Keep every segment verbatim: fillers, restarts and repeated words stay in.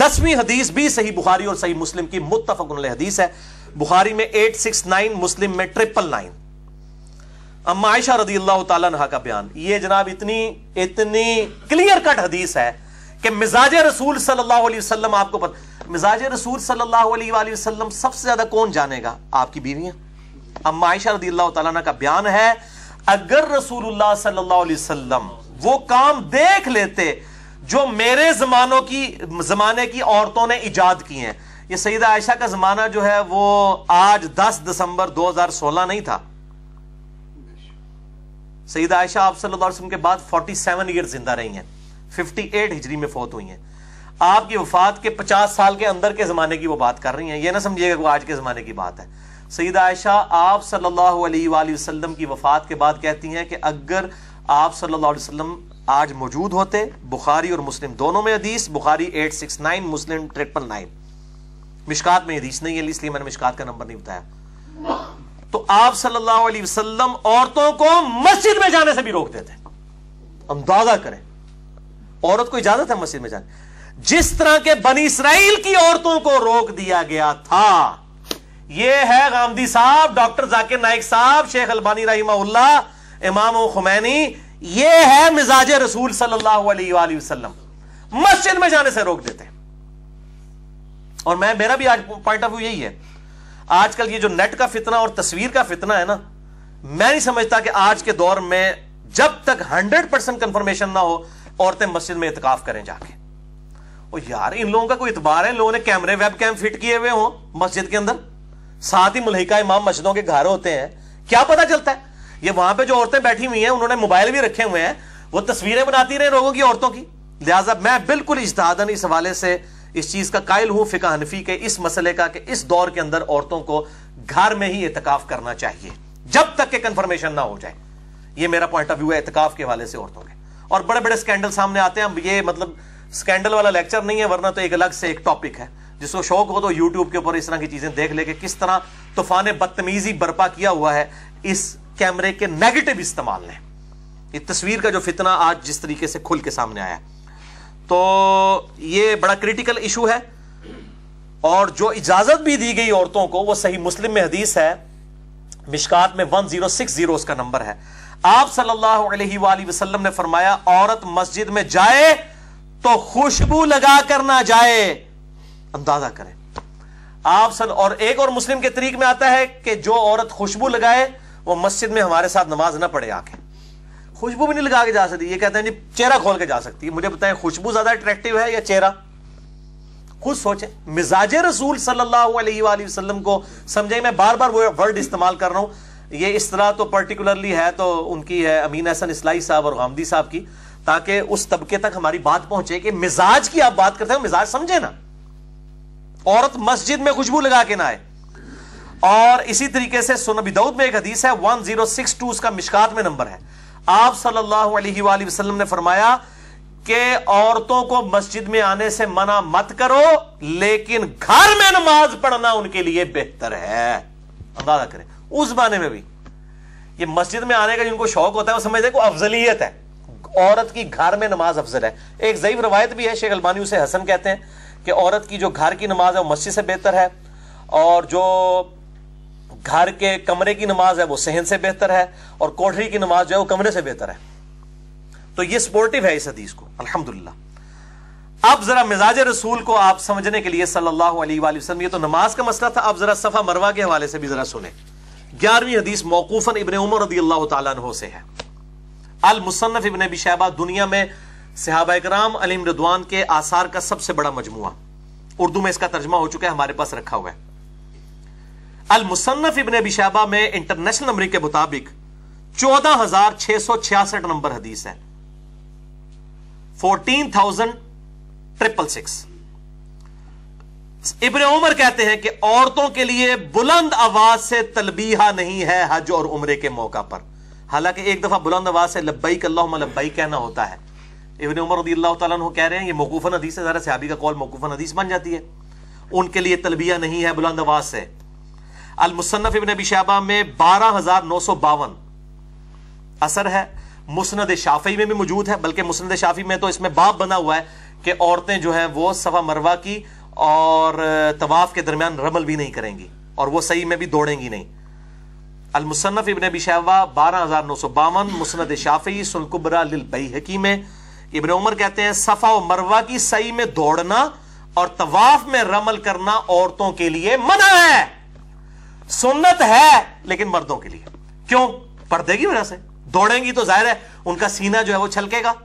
दसवीं हदीस भी सही बुखारी और सही मुस्लिम की मुत्तफक़ुन अलैह हदीस है। बुखारी में एट सिक्स नाइन, मुस्लिम में ट्रिपल नाइन। अम्मा आयशा रज़ियल्लाहु ताला अन्हा का बयान, ये जनाब इतनी इतनी क्लियर कट हदीस है कि मिजाज रसूल सल्लल्लाहु अलैहि वसल्लम, आपको पता मिजाज रसूल सल्लल्लाहु अलैहि वसल्लम सबसे ज्यादा कौन जानेगा? आपकी बीवियां। अम्मा आयशा रज़ियल्लाहु ताला अन्हा का बयान है, अगर रसूलुल्लाह सल्लल्लाहु अलैहि वसल्लम वो काम देख लेते जो मेरे जमानों की जमाने की औरतों ने इजाद की हैं। ये सईदा आयशा का जमाना जो है वो आज दस दिसंबर दो हजार सोलह नहीं था। सईदा आयशा आप सल्लल्लाहु अलैहि वसल्लम के बाद सैंतालीस ईयर जिंदा रही हैं, अट्ठावन हिजरी में फौत हुई हैं। आपकी वफात के पचास साल के अंदर के जमाने की वो बात कर रही हैं, ये ना समझिएगा वो आज के जमाने की बात है। सईदा आयशा आप सल्लल्लाहु अलैहि वसल्लम की वफात के बाद कहती हैं कि अगर आप सल्लल्लाहु अलैहि वसल्लम आज मौजूद होते, बुखारी और मुस्लिम दोनों में हदीस, Bukhari eight six nine, Muslim triple nine, Mishkat में हदीस नहीं है इसलिए मैंने मिशकात का नंबर नहीं बताया, तो आप सल्लल्लाहु अलैहि वसल्लम औरतों को मस्जिद में जाने से भी रोक देते। अंदाजा करें, औरत को इजाजत है मस्जिद में जाने। जिस तरह के बनी इसराइल की औरतों को रोक दिया गया था, यह है गामदी साहब, डॉक्टर जाकिर नाइक साहब, शेख अलबानी रहिमहुल्लाह, इमाम खुमैनी, यह है मिजाज रसूल सल्लल्लाहु अलैहि वसल्लम, मस्जिद में जाने से रोक देते। और मैं मेरा भी आज पॉइंट ऑफ व्यू यही है। आजकल ये जो नेट का फितना और तस्वीर का फितना है ना, मैं नहीं समझता कि आज के दौर में जब तक हंड्रेड परसेंट कंफर्मेशन ना हो औरतें मस्जिद में इत्काफ करें जाके। और यार इन लोगों का कोई इतबार है? इन लोगों ने कैमरे वेब कैम फिट किए हुए हो मस्जिद के अंदर, साथ ही मुल्हिका इमाम मस्जिदों के घर होते हैं, क्या पता चलता है? ये वहां पे जो औरतें बैठी हुई हैं उन्होंने मोबाइल भी रखे हुए हैं, वो तस्वीरें बनाती रहे लोगों की, औरतों की। लिहाजा मैं बिल्कुल इज्तिहादन इस हवाले से इस चीज का कायल हूं, फिक़ह हनफी के इस मसले का, कि इस दौर के अंदर औरतों को घर में ही इत्काफ करना चाहिए जब तक के कंफर्मेशन ना हो जाए। ये मेरा पॉइंट ऑफ व्यू है इत्काफ के हवाले से औरतों के। और बड़े बड़े स्कैंडल सामने आते हैं, ये मतलब स्कैंडल वाला लेक्चर नहीं है, वरना तो एक अलग से एक टॉपिक है। जिसको शौक हो तो यूट्यूब के ऊपर इस तरह की चीजें देख ले कि किस तरह तूफान बदतमीजी बर्पा किया हुआ है इस कैमरे के नेगेटिव इस्तेमाल ने। इस तस्वीर का जो फितना आज जिस तरीके से खुल के सामने आया, तो ये बड़ा क्रिटिकल इशू है। और जो इजाजत भी दी गई औरतों को, वो सही मुस्लिम में हदीस है, मिशकात में वन जीरो सिक्स जीरो उसका नंबर है। आप सल्लल्लाहु अलैहि वसल्लम ने फरमाया, औरत मस्जिद में जाए तो खुशबू लगा कर ना जाए। अंदाजा करें आप सल। और एक और मुस्लिम के तरीक में आता है कि जो औरत खुशबू लगाए वो मस्जिद में हमारे साथ नमाज ना पढ़े आके। खुशबू भी नहीं लगा के जा सकती, ये कहते हैं जी चेहरा खोल के जा सकती है। मुझे बताएं खुशबू ज्यादा अट्रैक्टिव है या चेहरा? खुद सोचें। मिजाज रसूल सल्लल्लाहु अलैहि वसल्लम को समझे। मैं बार बार वो वर्ड इस्तेमाल कर रहा हूं, ये इस तरह तो पर्टिकुलरली है तो उनकी है अमीन हसन इस्लाही साहब और गामदी साहब की, ताकि उस तबके तक हमारी बात पहुंचे कि मिजाज की आप बात करते हो, मिजाज समझे ना। औरत मस्जिद में खुशबू लगा के ना आए। और इसी तरीके से सुनन अबी दाऊद में एक हदीस है, वन जीरो सिक्स टू उसका मिशकात में नंबर है। आप सल्लल्लाहु अलैहि वसल्लम ने फरमाया कि औरतों को मस्जिद में आने से मना मत करो, लेकिन घर में नमाज पढ़ना उनके लिए बेहतर है। अंदाजा करें उस जमाने में भी ये मस्जिद में आने का जिनको शौक होता है वो समझते हैं को अफजलियत है, औरत की घर में नमाज अफजल है। एक ज़ईफ रवायत भी है, शेख अलबानी उसे हसन कहते हैं, कि औरत की जो घर की नमाज है वो मस्जिद से बेहतर है, और जो घर के कमरे की नमाज है वो सहन से बेहतर है, और कोठरी की नमाज जो है वो कमरे से बेहतर है। तो ये सपोर्टिव है इस हदीस को, अल्हम्दुलिल्लाह। अब जरा मिजाज रसूल को आप समझने के लिए सल्लल्लाहु अलैहि वसल्लम, ये तो नमाज का मसला था, अब जरा सफा मरवा के हवाले से भी जरा सुने। ग्यारहवीं हदीस मौकूफन इब्ने उमर रज़ियल्लाहु ताला अन्हु से है। अल मुसन्नफ इब्ने अबी शैबा दुनिया में सहाबा किराम अलैहिम रिदवान के आसार का सबसे बड़ा मजमुआ, उर्दू में इसका तर्जुमा हो चुका है, हमारे पास रखा हुआ है। अल मुसन्नफ इब्ने अबी शैबा में इंटरनेशनल नंबर के मुताबिक चौदह हजार छह सौ छियासठ नंबर हदीस है, fourteen thousand triple six. Ibne Umar कहते हैं कि औरतों के लिए बुलंद आवाज से तलबीहा नहीं है हज और उम्रे के मौका पर। हालांकि एक दफा बुलंद आवाज से लब्बैक अल्लाहुम्मा लब्बैक कहना होता है। इब्ने उमर रज़ियल्लाहु ताला अन्हु कह रहे हैं, ये मौकूफन हदीस है, जरा सहाबी का कौल मौकूफन हदीस बन जाती है, उनके लिए तलबिया नहीं है बुलंद आवाज से। अल मुसन्नफ इब्ने अबी शैबा में बारह हजार नौ सौ बावन असर है, मुस्नद शाफी में भी मौजूद है, बल्कि मुस्नद शाफी में तो इसमें बाब बना हुआ है کہ عورتیں جو ہیں وہ صفا مروہ کی اور طواف کے درمیان رمل بھی نہیں کریں گی اور وہ صحیح میں بھی دوڑیں گی نہیں. المصنف ابن ابی شیبہ بارہ ہزار نو سو باون، مسند شافعی سنن کبریٰ للبیہقی میں ابن عمر کہتے ہیں صفا و مروہ کی صحیح میں دوڑنا اور طواف میں رمل کرنا عورتوں کے لیے منع ہے. سنت ہے لیکن مردوں کے لیے. کیوں؟ پردے کی وجہ سے. دوڑیں گی تو ظاہر ہے ان کا سینہ جو ہے وہ چھلکے گا،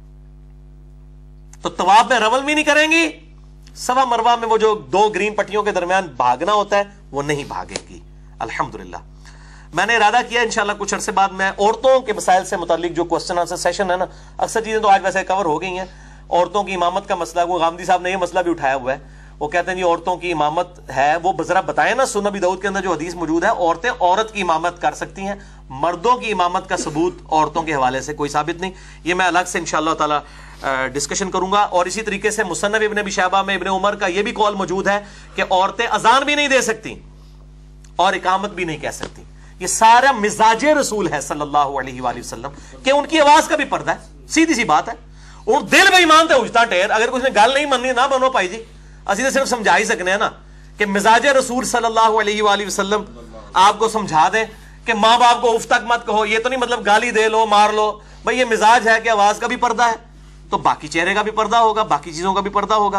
تو طواف میں رمل بھی نہیں کریں گی. صفا مروہ میں وہ جو دو گرین پٹیوں کے درمیان بھاگنا ہوتا ہے وہ نہیں بھاگے گی. الحمدللہ میں نے ارادہ کیا انشاءاللہ کچھ عرصے بعد میں عورتوں کے مسائل سے متعلق جو کوسچن آنسر سیشن ہے نا، اکثر چیزیں تو آج ویسے کور ہو گئی ہیں. عورتوں کی امامت کا مسئلہ، وہ غامدی صاحب نے یہ مسئلہ بھی اٹھایا ہوا ہے. وہ کہتے ہیں جی عورتوں کی امامت ہے، وہ ذرا بتائیں نا سنن ابی داؤد کے اندر جو حدیث موجود ہے عورتیں عورت کی امامت کر سکتی ہیں، مردوں کی امامت کا ثبوت عورتوں کے حوالے سے کوئی ثابت نہیں. یہ میں الگ سے انشاءاللہ تعالی ڈسکشن کروں گا. اور اسی طریقے سے مصنف ابن ابی شیبہ میں ابن عمر کا یہ بھی قول موجود ہے کہ عورتیں اذان بھی نہیں دے سکتی اور اقامت بھی نہیں کہہ سکتی. یہ سارا مزاج رسول ہے صلی اللہ علیہ وآلہ وسلم کہ ان کی آواز کا بھی پردہ ہے. سیدھی سی بات ہے. اور دل بے ایمان تے اجتا ٹیر، اگر کچھ نے گل نہیں مننی نہ بنو پائی جی، اسی تو صرف سمجھا ہی سکنے ہیں نا کہ مزاج رسول صلی اللہ علیہ وآلہ وسلم آپ کو سمجھا دیں کہ ماں باپ کو اف تک مت کہو. یہ تو نہیں مطلب گالی دے لو مار لو، بھئی یہ مزاج ہے کہ آواز کا بھی پردہ ہے تو باقی چہرے کا بھی پردہ ہوگا، باقی چیزوں کا بھی پردہ ہوگا.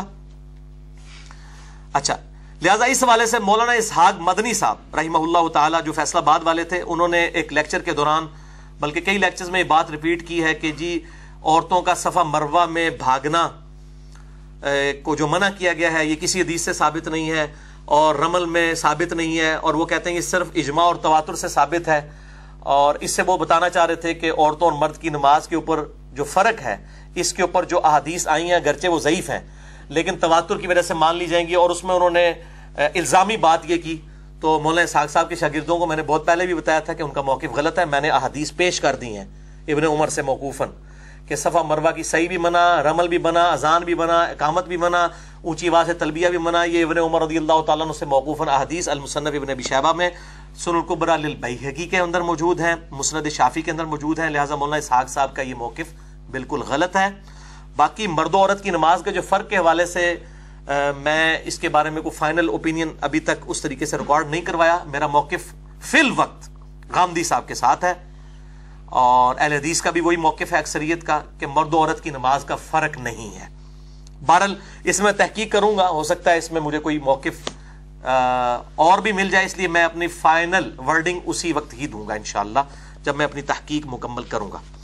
اچھا، لہٰذا اس حوالے سے مولانا اسحاق مدنی صاحب رحمہ اللہ تعالی جو فیصلہ آباد والے تھے، انہوں نے ایک لیکچر کے دوران بلکہ کئی لیکچرز میں یہ بات ریپیٹ کی ہے کہ جی عورتوں کا صفا مروہ میں بھاگنا کو جو منع کیا گیا ہے یہ کسی حدیث سے ثابت نہیں ہے اور رمل میں ثابت نہیں ہے، اور وہ کہتے ہیں یہ صرف اجماع اور تواتر سے ثابت ہے. اور اس سے وہ بتانا چاہ رہے تھے کہ عورتوں اور مرد کی نماز کے اوپر جو فرق ہے اس کے اوپر جو احادیث آئی ہیں گرچہ وہ ضعیف ہیں لیکن تواتر کی وجہ سے مان لی جائیں گی. اور اس میں انہوں نے الزامی بات یہ کی، تو مولانا اسحاق صاحب کے شاگردوں کو میں نے بہت پہلے بھی بتایا تھا کہ ان کا موقف غلط ہے. میں نے احادیث پیش کر دی ہیں ابن عمر سے موقوفاً کہ صفا مروہ کی صحیح بھی منع، رمل بھی منع، اذان بھی منع، اقامت بھی منع، اونچی آواز سے تلبیہ بھی منع. یہ ابن عمر رضی اللہ تعالیٰ عنہ سے موقوفاً احادیث المصنف ابن ابی شیبہ میں، سنن کبریٰ للبیہقی کے اندر موجود ہیں، مسند شافعی کے اندر موجود ہیں. لہٰذا مولانا اسحاق صاحب کا یہ موقف بالکل غلط ہے. باقی مرد و عورت کی نماز کے جو فرق کے حوالے سے آ, میں اس کے بارے میں کوئی فائنل اوپینین ابھی تک اس طریقے سے ریکارڈ نہیں کروایا. میرا موقف فی الوقت غامدی صاحب کے ساتھ ہے اور اہل حدیث کا بھی وہی موقف ہے اکثریت کا کہ مرد و عورت کی نماز کا فرق نہیں ہے. بہرحال اس میں تحقیق کروں گا، ہو سکتا ہے اس میں مجھے کوئی موقف آ, اور بھی مل جائے، اس لیے میں اپنی فائنل ورڈنگ اسی وقت ہی دوں گا انشاءاللہ جب میں اپنی تحقیق مکمل کروں گا.